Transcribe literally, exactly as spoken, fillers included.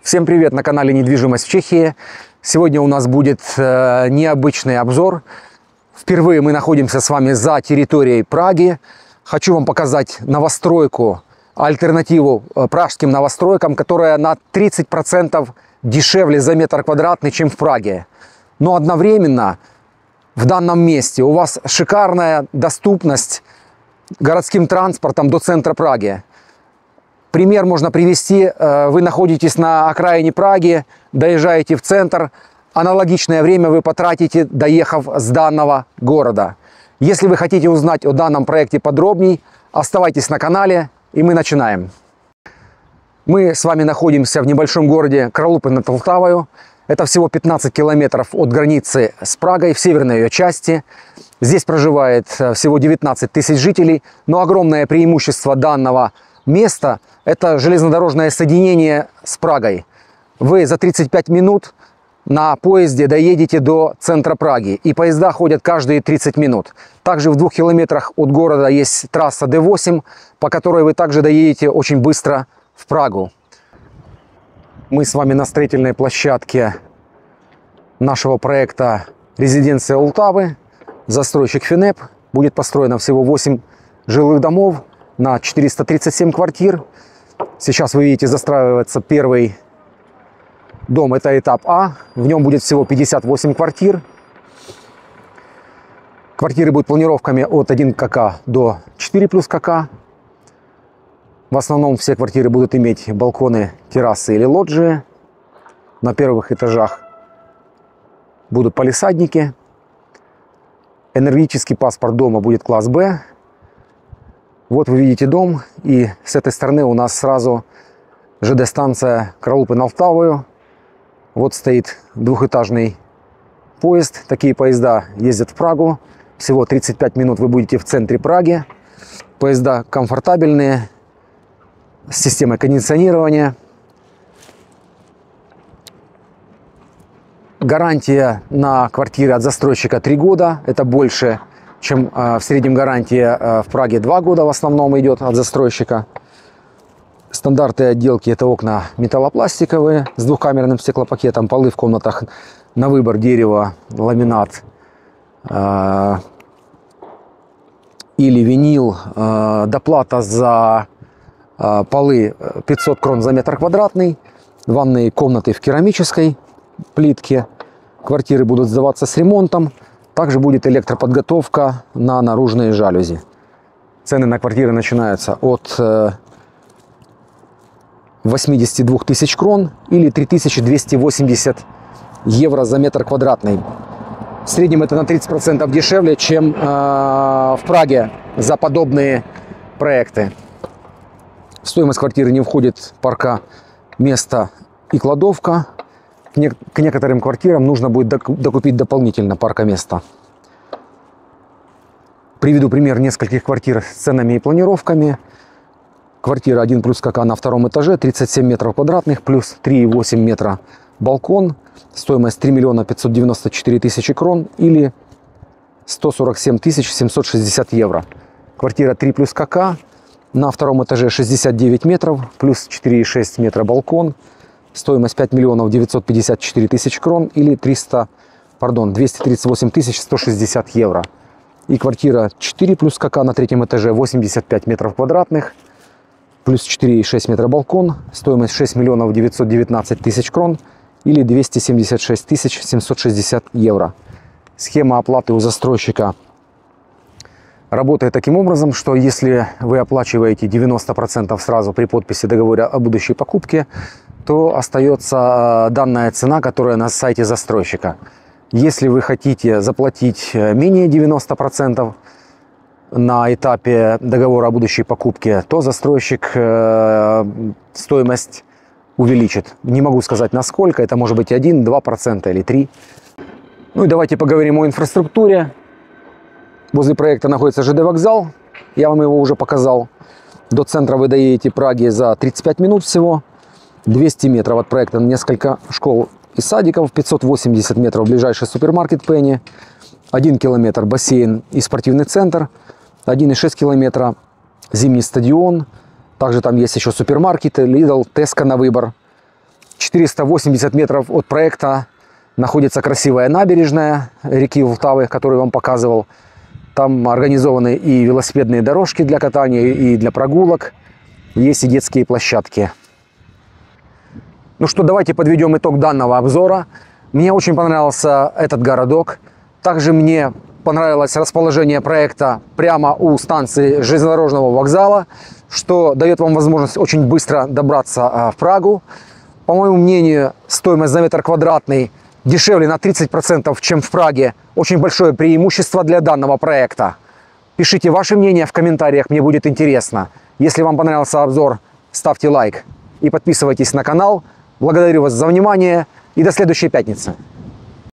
Всем привет на канале «Недвижимость в Чехии». Сегодня у нас будет э, необычный обзор. Впервые мы находимся с вами за территорией Праги. Хочу вам показать новостройку, альтернативу э, пражским новостройкам, которая на тридцать процентов дешевле за метр квадратный, чем в Праге. Но одновременно в данном месте у вас шикарная доступность городским транспортом до центра Праги. Пример можно привести. Вы находитесь на окраине Праги, доезжаете в центр. Аналогичное время вы потратите, доехав с данного города. Если вы хотите узнать о данном проекте подробней, оставайтесь на канале, и мы начинаем. Мы с вами находимся в небольшом городе Кралупы над Полтавою. Это всего пятнадцать километров от границы с Прагой, в северной ее части. Здесь проживает всего девятнадцать тысяч жителей, но огромное преимущество данного места – это железнодорожное соединение с Прагой. Вы за тридцать пять минут на поезде доедете до центра Праги, и поезда ходят каждые тридцать минут. Также в двух километрах от города есть трасса Д восемь, по которой вы также доедете очень быстро в Прагу. Мы с вами на строительной площадке нашего проекта «Резиденция Ултавы». Застройщик Финеп. Будет построено всего восемь жилых домов на четыреста тридцать семь квартир. Сейчас вы видите, застраивается первый дом, это этап А. В нем будет всего пятьдесят восемь квартир. Квартиры будут планировками от один ка до четыре плюс ка. В основном все квартиры будут иметь балконы, террасы или лоджии. На первых этажах будут палисадники. Энергетический паспорт дома будет класс Б. Вот вы видите дом, и с этой стороны у нас сразу ЖД-станция Кралупы над Полтавою. Вот стоит двухэтажный поезд. Такие поезда ездят в Прагу. Всего тридцать пять минут вы будете в центре Праги. Поезда комфортабельные, с системой кондиционирования. Гарантия на квартиры от застройщика три года. Это больше, чем э, в среднем гарантия э, в Праге два года в основном идет от застройщика. Стандарты отделки — это окна металлопластиковые с двухкамерным стеклопакетом. Полы в комнатах на выбор: дерево, ламинат э, или винил. Э, доплата за э, полы пятьсот крон за метр квадратный. Ванные комнаты в керамической плитке. Квартиры будут сдаваться с ремонтом. Также будет электроподготовка на наружные жалюзи. Цены на квартиры начинаются от восьмидесяти двух тысяч крон или три тысячи двести восемьдесят евро за метр квадратный. В среднем это на тридцать процентов дешевле, чем э, в Праге за подобные проекты. В стоимость квартиры не входит парка, место и кладовка. К, не к некоторым квартирам нужно будет докупить дополнительно паркоместо. Приведу пример нескольких квартир с ценами и планировками. Квартира один плюс ка на втором этаже, тридцать семь метров квадратных, плюс три и восемь метра балкон. Стоимость три миллиона пятьсот девяносто четыре тысячи крон или сто сорок семь тысяч семьсот шестьдесят евро. Квартира три плюс ка на втором этаже, шестьдесят девять метров, плюс четыре и шесть метра балкон. Стоимость пять миллионов девятьсот пятьдесят четыре тысячи крон или триста, пардон, двести тридцать восемь тысяч сто шестьдесят евро. И квартира четыре плюс ка на третьем этаже, восемьдесят пять метров квадратных, плюс четыре и шесть метра балкон. Стоимость шесть миллионов девятьсот девятнадцать тысяч крон или двести семьдесят шесть тысяч семьсот шестьдесят евро. Схема оплаты у застройщика работает таким образом, что если вы оплачиваете девяносто процентов сразу при подписи договора о будущей покупке, то остается данная цена, которая на сайте застройщика. Если вы хотите заплатить менее девяноста процентов на этапе договора о будущей покупке, то застройщик э, стоимость увеличит. Не могу сказать насколько, это может быть один-два процента или три процента. Ну и давайте поговорим о инфраструктуре. Возле проекта находится ЖД-вокзал, я вам его уже показал. До центра вы доедете Праги за тридцать пять минут всего. двести метров от проекта несколько школ и садиков, пятьсот восемьдесят метров ближайший супермаркет Пенни, один километр бассейн и спортивный центр, один и шесть километра зимний стадион, также там есть еще супермаркеты, Lidl, Tesco на выбор. четыреста восемьдесят метров от проекта находится красивая набережная реки Влтавы, которую я вам показывал. Там организованы и велосипедные дорожки для катания, и для прогулок. Есть и детские площадки. Ну что, давайте подведем итог данного обзора. Мне очень понравился этот городок. Также мне понравилось расположение проекта прямо у станции железнодорожного вокзала, что дает вам возможность очень быстро добраться в Прагу. По моему мнению, стоимость за метр квадратный дешевле на тридцать процентов, чем в Праге. Очень большое преимущество для данного проекта. Пишите ваше мнение в комментариях, мне будет интересно. Если вам понравился обзор, ставьте лайк и подписывайтесь на канал. Благодарю вас за внимание и до следующей пятницы.